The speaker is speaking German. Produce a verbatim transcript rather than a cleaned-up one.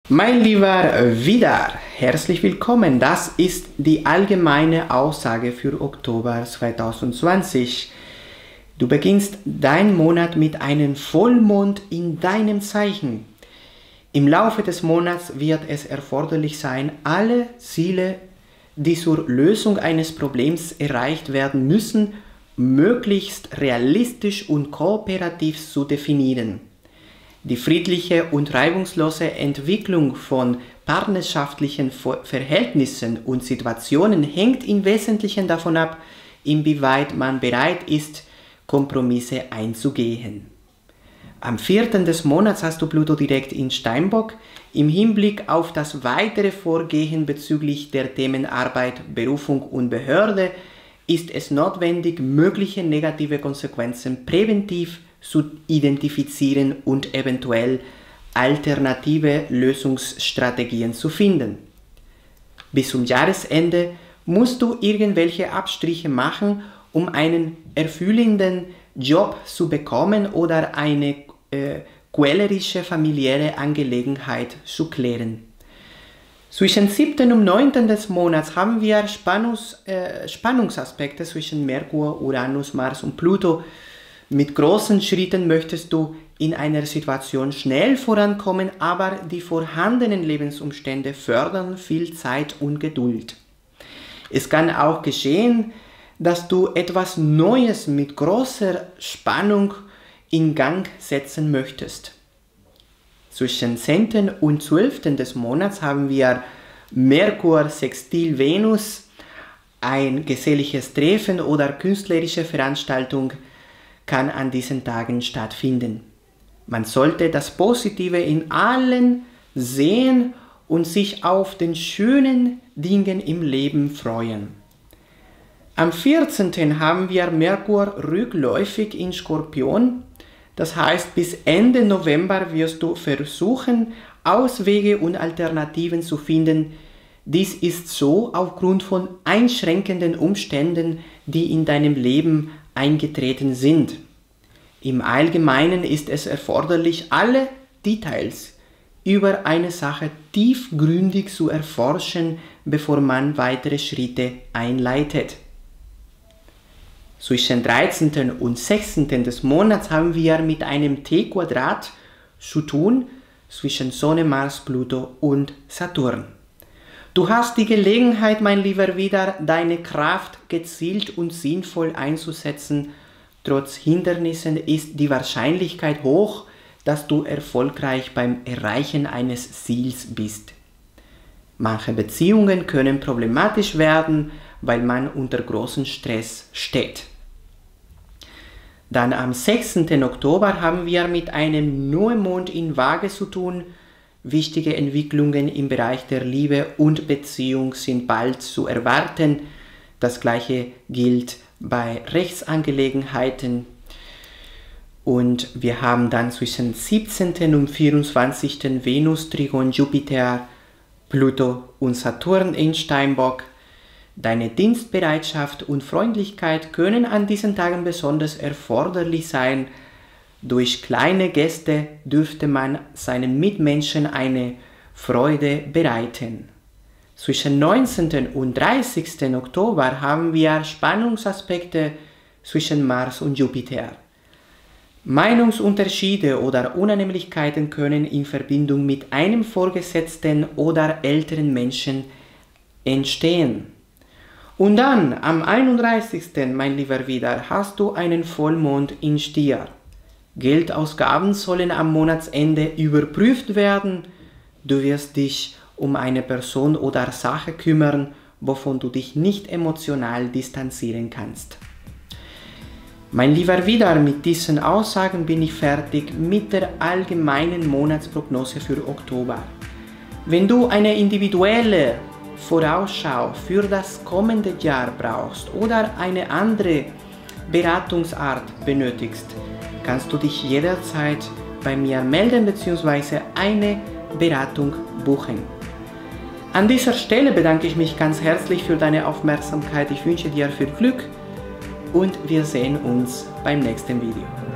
Mein lieber Widder, herzlich willkommen. Das ist die allgemeine Aussage für Oktober zweitausendzwanzig. Du beginnst deinen Monat mit einem Vollmond in deinem Zeichen. Im Laufe des Monats wird es erforderlich sein, alle Ziele, die zur Lösung eines Problems erreicht werden müssen, möglichst realistisch und kooperativ zu definieren. Die friedliche und reibungslose Entwicklung von partnerschaftlichen Verhältnissen und Situationen hängt im Wesentlichen davon ab, inwieweit man bereit ist, Kompromisse einzugehen. Am vierten des Monats hast du Pluto direkt in Steinbock. Im Hinblick auf das weitere Vorgehen bezüglich der Themen Arbeit, Berufung und Behörde ist es notwendig, mögliche negative Konsequenzen präventiv zu identifizieren und eventuell alternative Lösungsstrategien zu finden. Bis zum Jahresende musst du irgendwelche Abstriche machen, um einen erfüllenden Job zu bekommen oder eine äh, quälerische familiäre Angelegenheit zu klären. Zwischen siebten und neunten des Monats haben wir Spannungs, äh, Spannungsaspekte zwischen Merkur, Uranus, Mars und Pluto. Mit großen Schritten möchtest du in einer Situation schnell vorankommen, aber die vorhandenen Lebensumstände fördern viel Zeit und Geduld. Es kann auch geschehen, dass du etwas Neues mit großer Spannung in Gang setzen möchtest. Zwischen zehnten und zwölften des Monats haben wir Merkur sextil Venus, ein geselliges Treffen oder künstlerische Veranstaltung kann an diesen Tagen stattfinden. Man sollte das Positive in allen sehen und sich auf den schönen Dingen im Leben freuen. Am vierzehnten haben wir Merkur rückläufig in Skorpion. Das heißt, bis Ende November wirst du versuchen, Auswege und Alternativen zu finden. Dies ist so aufgrund von einschränkenden Umständen, die in deinem Leben eingetreten sind. Im Allgemeinen ist es erforderlich, alle Details über eine Sache tiefgründig zu erforschen, bevor man weitere Schritte einleitet. Zwischen dreizehnten und sechzehnten des Monats haben wir mit einem T-Quadrat zu tun zwischen Sonne, Mars, Pluto und Saturn. Du hast die Gelegenheit, mein lieber Widder, deine Kraft gezielt und sinnvoll einzusetzen. Trotz Hindernissen ist die Wahrscheinlichkeit hoch, dass du erfolgreich beim Erreichen eines Ziels bist. Manche Beziehungen können problematisch werden, weil man unter großem Stress steht. Dann am sechzehnten Oktober haben wir mit einem Neumond in Waage zu tun. Wichtige Entwicklungen im Bereich der Liebe und Beziehung sind bald zu erwarten. Das gleiche gilt bei Rechtsangelegenheiten. Und wir haben dann zwischen siebzehnten und vierundzwanzigsten Venus, Trigon, Jupiter, Pluto und Saturn in Steinbock. Deine Dienstbereitschaft und Freundlichkeit können an diesen Tagen besonders erforderlich sein. Durch kleine Geste dürfte man seinen Mitmenschen eine Freude bereiten. Zwischen neunzehnten und dreißigsten Oktober haben wir Spannungsaspekte zwischen Mars und Jupiter. Meinungsunterschiede oder Unannehmlichkeiten können in Verbindung mit einem Vorgesetzten oder älteren Menschen entstehen. Und dann, am einunddreißigsten, mein lieber Widder, hast du einen Vollmond in Stier. Geldausgaben sollen am Monatsende überprüft werden. Du wirst dich um eine Person oder Sache kümmern, wovon du dich nicht emotional distanzieren kannst. Mein lieber Widder, mit diesen Aussagen bin ich fertig mit der allgemeinen Monatsprognose für Oktober. Wenn du eine individuelle Vorausschau für das kommende Jahr brauchst oder eine andere Beratungsart benötigst, kannst du dich jederzeit bei mir melden bzw. eine Beratung buchen. An dieser Stelle bedanke ich mich ganz herzlich für deine Aufmerksamkeit. Ich wünsche dir viel Glück und wir sehen uns beim nächsten Video.